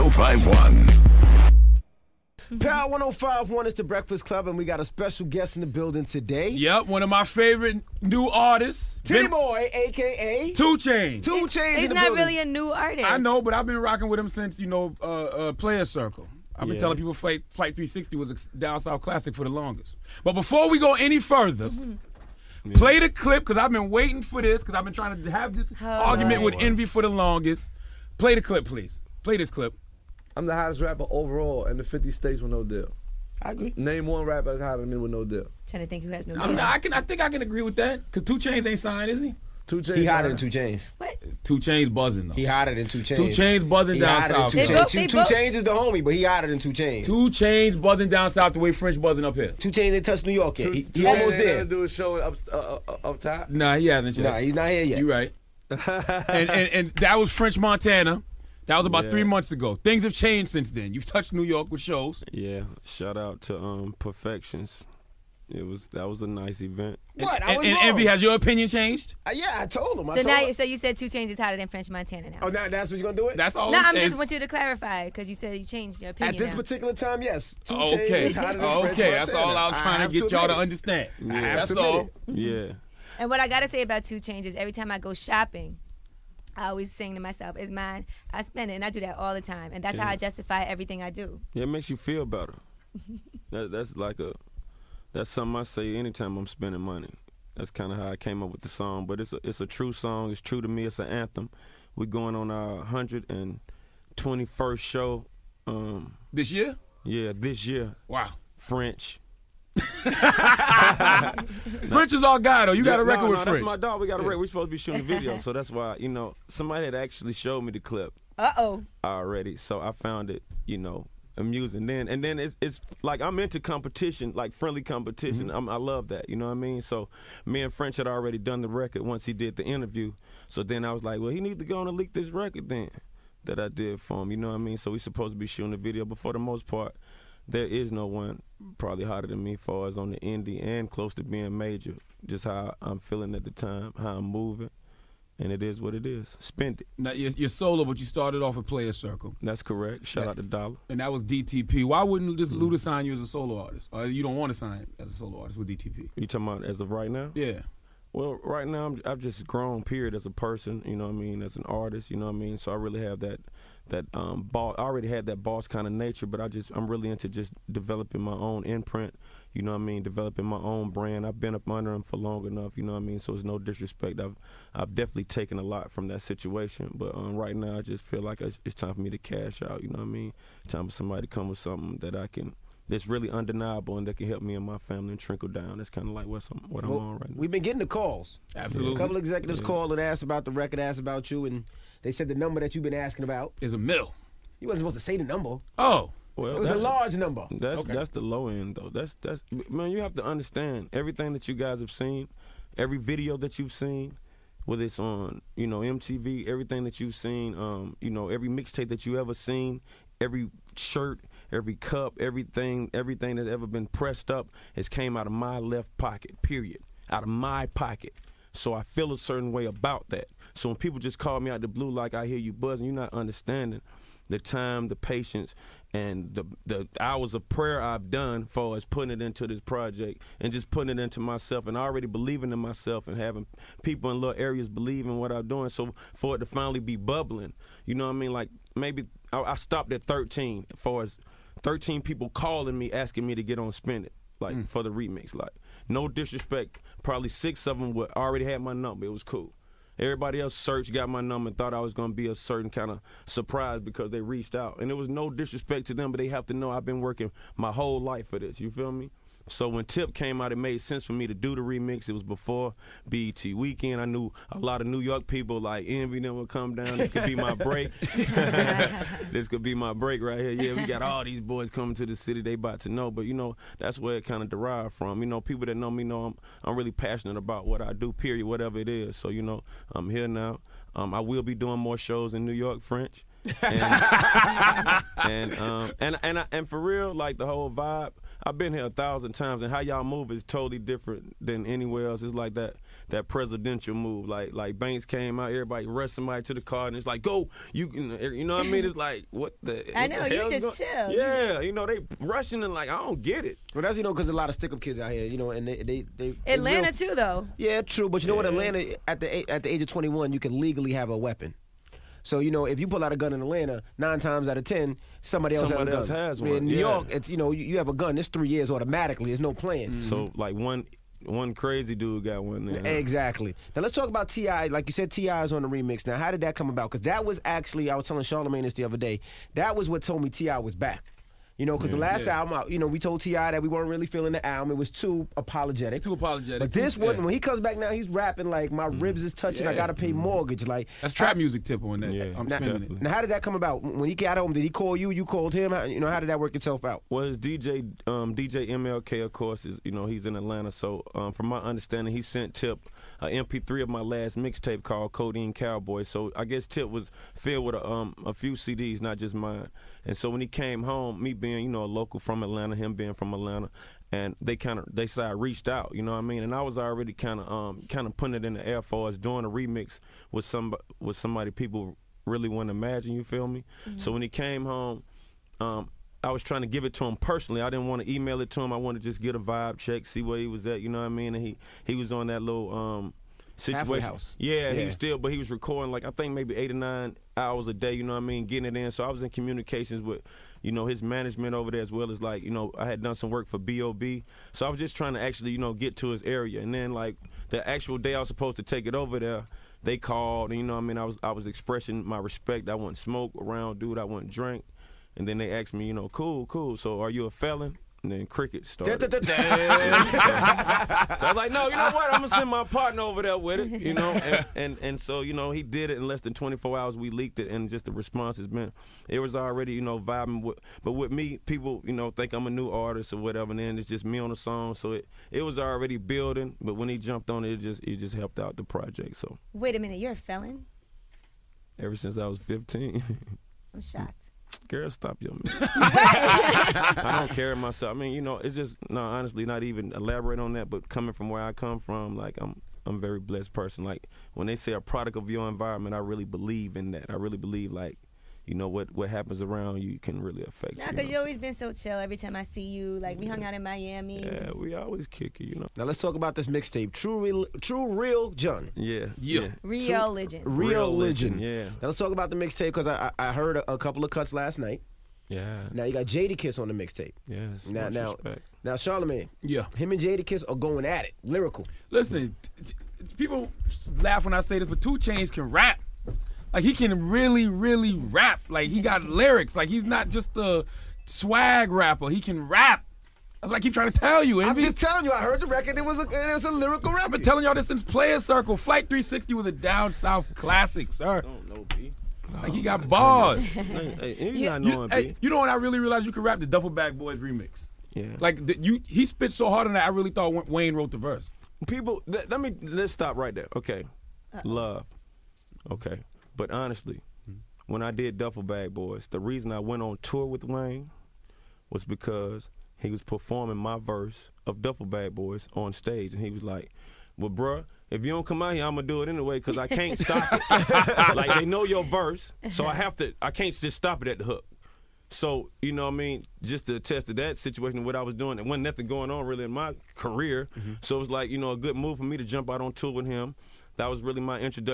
1051. Power 1051 is the Breakfast Club, and we got a special guest in the building today. Yep, one of my favorite new artists. Titty Boy, a.k.a. 2 Chainz. 2 Chainz He's in the not building. really a new artist. I know, but I've been rocking with him since, Player Circle. I've been telling people Flight 360 was a down south classic for the longest. But before we go any further, play the clip, because I've been waiting for this, because I've been trying to have this argument with Envy for the longest. Play the clip, please. Play this clip. I'm the hottest rapper overall in the 50 states with no deal. I agree. Name one rapper that's hotter than me with no deal. Trying to think who has no I deal. think I can agree with that, because 2 Chainz ain't signed, is he? 2 Chainz. He hotter than 2 Chainz. What? 2 Chainz buzzing, though. He hotter than 2 Chainz. 2 Chainz buzzing He down hotter south. than 2 They Chainz. both- they 2 both- Chainz is the homie, but he hotter than 2 Chainz. 2 Chainz buzzing down south the way French buzzing up here. 2 Chainz ain't touched New York yet. He Two almost Chainz there. ain't do a show up top. Nah, he hasn't yet. Nah, he's not here yet. You're right. and that was French Montana. That was about 3 months ago. Things have changed since then. You've touched New York with shows. Yeah, shout out to Perfections. That was a nice event. What? I was And wrong. Envy, has your opinion changed? Yeah, I told him. So you said 2 Chainz is hotter than French Montana now. Oh, now that's what you're going to do it? That's all. No, I'm I'm saying. just want you to clarify because you said you changed your opinion At this now. particular time, yes. 2 Chainz Okay. is hotter than French Okay. That's Montana. all I was trying have to get y'all to admit it. understand. I have That's to admit all. it. Yeah. And what I gotta say about 2 Chainz is every time I go shopping, I always sing to myself, "It's mine." I spend it, and I do that all the time, and that's how I justify everything I do. Yeah, it makes you feel better. That's something I say anytime I'm spending money. That's kind of how I came up with the song. But it's a true song. It's true to me. It's an anthem. We're going on our 121st show. This year? Yeah, this year. Wow. French. French is our guy, though. You got a record with French. That's my dog. We got a record. We're supposed to be shooting a video. So that's why, somebody had actually showed me the clip Uh-oh. already. So I found it, amusing. And then it's like I'm into competition, like friendly competition. I love that, you know what I mean? So me and French had already done the record once he did the interview. So then I was like, well, he needs to go on and leak this record then that I did for him, you know what I mean? So we supposed to be shooting a video, but for the most part, there is no one probably hotter than me as far as on the indie and close to being major. Just how I'm feeling at the time, how I'm moving. And it is what it is. Spend it. Now, you're solo, but you started off with Player Circle. That's correct. Shout out to Dollar. And that was DTP. Why wouldn't just Luda sign you as a solo artist? Or you don't want to sign as a solo artist with DTP? You talking about as of right now? Yeah. Well, right now I've just grown, period, as a person, you know what I mean, as an artist, you know what I mean? So I really have that boss. I already had that boss kind of nature, but I'm really into just developing my own imprint, you know what I mean, developing my own brand. I've been up under him for long enough, you know what I mean, so it's no disrespect. I've definitely taken a lot from that situation, but right now I just feel like it's time for me to cash out, you know what I mean? Time for somebody to come with something that's really undeniable and that can help me and my family and trickle down. That's kind of like what I'm on right now. We've been getting the calls. Absolutely. A couple executives called and asked about the record, asked about you, and they said the number that you've been asking about Is a mill. You wasn't supposed to say the number. Oh. Well, It was a large number. That's the low end though. That's man, you have to understand everything that you guys have seen, every video that you've seen, whether it's on, MTV, everything that you've seen, every mixtape that you ever seen, every shirt, every cup, everything that's ever been pressed up has came out of my left pocket, period. Out of my pocket. So I feel a certain way about that. So when people just call me out the blue like I hear you buzzing, you're not understanding the time, the patience, and the hours of prayer I've done for as putting it into this project and just putting it into myself and already believing in myself and having people in little areas believe in what I'm doing. So for it to finally be bubbling, you know what I mean? Like maybe I stopped at 13 as far as 13 people calling me asking me to get on Spin It, like for the remix. Like no disrespect, probably 6 of them would already had my number. It was cool. Everybody else searched, got my number, and thought I was going to be a certain kind of surprise because they reached out. And there was no disrespect to them, but they have to know I've been working my whole life for this. You feel me? So when Tip came out, it made sense for me to do the remix. It was before BET Weekend. I knew a lot of New York people like Envy them would come down. This could be my break. This could be my break right here. Yeah, we got all these boys coming to the city. They about to know. But, that's where it kind of derived from. People that know me know I'm really passionate about what I do, period, whatever it is. So, I'm here now. I will be doing more shows in New York, French. And for real, like the whole vibe, I've been here 1,000 times, and how y'all move is totally different than anywhere else. It's like that presidential move. Like Banks came out, everybody rushed somebody to the car, and it's like, go, you know what I mean? It's like, what the I know, what the you hell's just chill. Yeah, you know, they rushing and like, I don't get it. Well, that's, because a lot of stick-up kids out here, and they Atlanta too, though. Yeah, true. But you know what? Atlanta, at the age of 21, you can legally have a weapon. So, if you pull out a gun in Atlanta, 9 times out of 10, somebody else has one. In New York, it's you have a gun. It's 3 years automatically. There's no plan. Mm-hmm. So like one crazy dude got one there. Exactly. Now let's talk about T.I. Like you said, T.I. is on the remix. Now, how did that come about? Because that was actually, I was telling Charlamagne this the other day. That was what told me T.I. was back. Because the last album, we told T.I. that we weren't really feeling the album. It was too apologetic. But this one, when he comes back now, he's rapping like, my ribs is touching, I got to pay mortgage. Like that's trap music tip on that. Yeah, I'm spinning it. Now, how did that come about? When he got home, did he call you? You called him? How did that work itself out? Well, his DJ MLK, of course, is he's in Atlanta. So from my understanding, he sent Tip an MP3 of my last mixtape called Codeine Cowboy. So I guess Tip was filled with a few CDs, not just mine. And so when he came home, me being a local from Atlanta, him being from Atlanta, and they said I reached out, you know what I mean, and I was already kind of putting it in the air for us doing a remix with somebody people really wouldn't imagine. You feel me? Mm-hmm. So when he came home, I was trying to give it to him personally. I didn't want to email it to him. I wanted to just get a vibe check, see where he was at. You know what I mean? And he was on that little situation. House. Yeah, he was recording like I think maybe 8 or 9 hours a day. You know what I mean? Getting it in. So I was in communications with his management over there, as well as like I had done some work for B.O.B. So I was just trying to actually get to his area. And then like the actual day I was supposed to take it over there, they called, and I was expressing my respect. I wouldn't smoke around, dude. I wouldn't drink. And then they asked me, cool. So are you a felon? And then cricket started. So I was like, no, you know what? I'm gonna send my partner over there with it, and so he did it in less than 24 hours. We leaked it, and just the response has been, it was already vibing with, but with me, people think I'm a new artist or whatever, and then it's just me on the song, so it was already building. But when he jumped on it, it just helped out the project. So wait a minute, you're a felon? Ever since I was 15. I'm shocked. Girl, stop your man. I don't carry myself. I mean, it's just honestly, not even elaborate on that. But coming from where I come from, like I'm a very blessed person. Like when they say a product of your environment, I really believe in that. I really believe like, what happens around you can really affect you. Nah, because you've always been so chill. Every time I see you, like we hung out in Miami. Yeah, we always kick it, Now let's talk about this mixtape, True Real John. Yeah. Real Legend. Real Legend. Yeah. Now let's talk about the mixtape because I heard a couple of cuts last night. Yeah. Now you got Jadakiss on the mixtape. Yes. Now, Charlamagne. Yeah. Him and Jadakiss are going at it, lyrical. Listen, people laugh when I say this, but 2 Chainz can rap. Like he can really, really rap. Like he got lyrics. Like he's not just a swag rapper. He can rap. That's what I keep trying to tell you. I'm just telling you. I heard the record. It was a lyrical record. I've been telling y'all this since Player Circle. Flight 360 was a down south classic, sir. I don't know, B. Like he got bars. Hey, not knowing, B. You know when I really realized you could rap? The Duffel Bag Boys remix. Yeah. Like he spit so hard on that. I really thought Wayne wrote the verse. People, let's stop right there. Okay. Love. Okay. But honestly, when I did Duffel Bag Boys, the reason I went on tour with Wayne was because he was performing my verse of Duffel Bag Boys on stage. And he was like, well, bruh, if you don't come out here, I'm going to do it anyway because I can't stop it. Like, they know your verse, so I can't just stop it at the hook. So, you know what I mean, just to attest to that situation, what I was doing, there wasn't nothing going on really in my career. So it was like, a good move for me to jump out on tour with him. That was really my introduction.